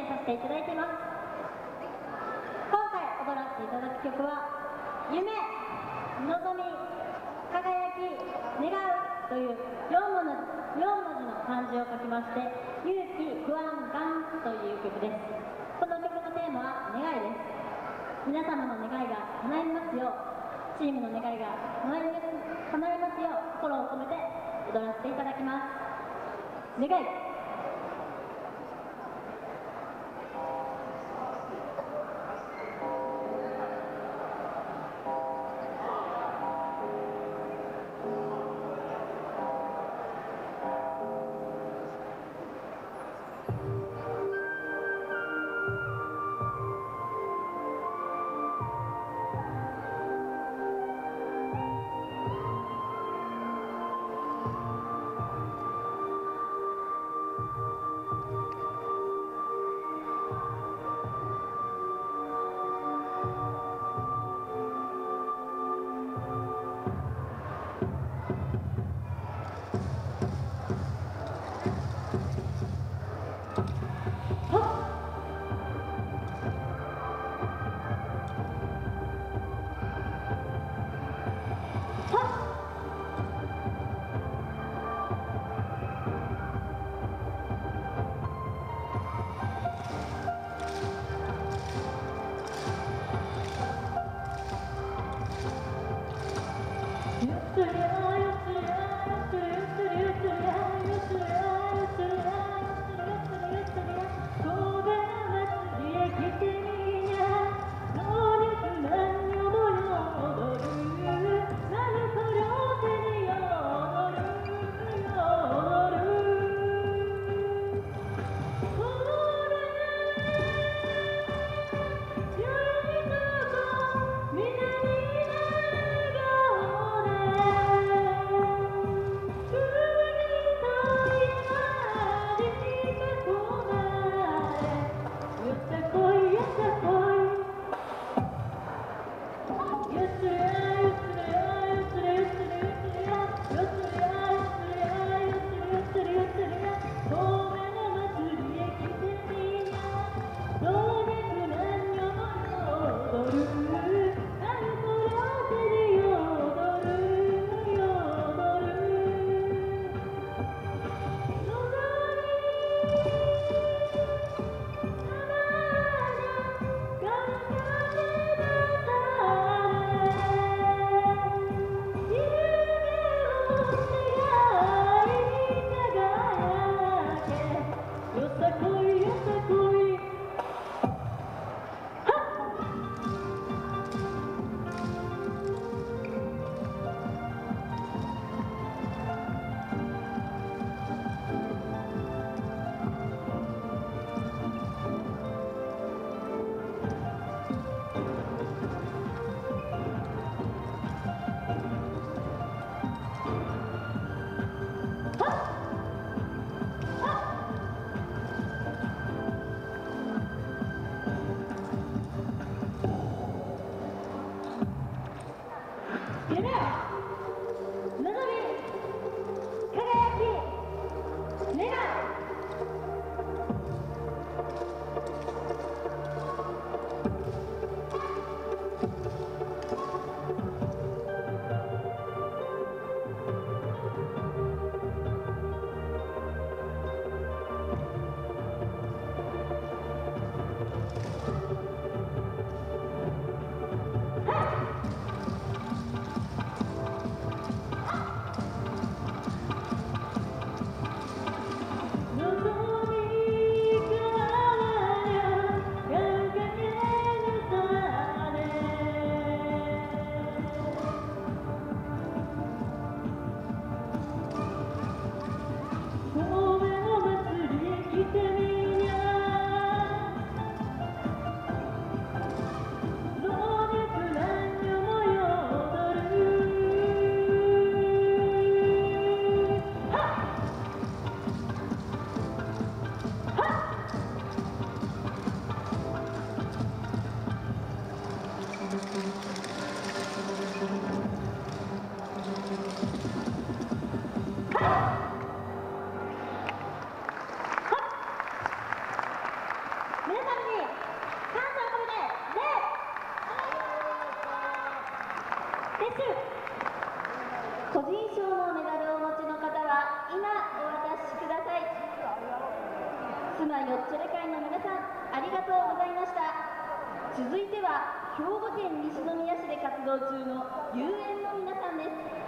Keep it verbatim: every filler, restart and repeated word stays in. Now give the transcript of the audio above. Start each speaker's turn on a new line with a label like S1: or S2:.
S1: させていただいています。今回踊らせていただく曲は夢、望み、輝き、願うというよん文字の漢字を書きまして勇気、不安、願という曲です。この曲のテーマは願いです。皆様の願いが叶いますよう、チームの願いが叶いますよう心を込めて踊らせていただきます。願い。 皆さんに感謝を込めて礼。撤収。個人賞のメダルをお持ちの方は今お渡しください。妻よっちょれ会の皆さん、ありがとうございました。続いては兵庫県西宮市で活動中の遊園の皆さんです。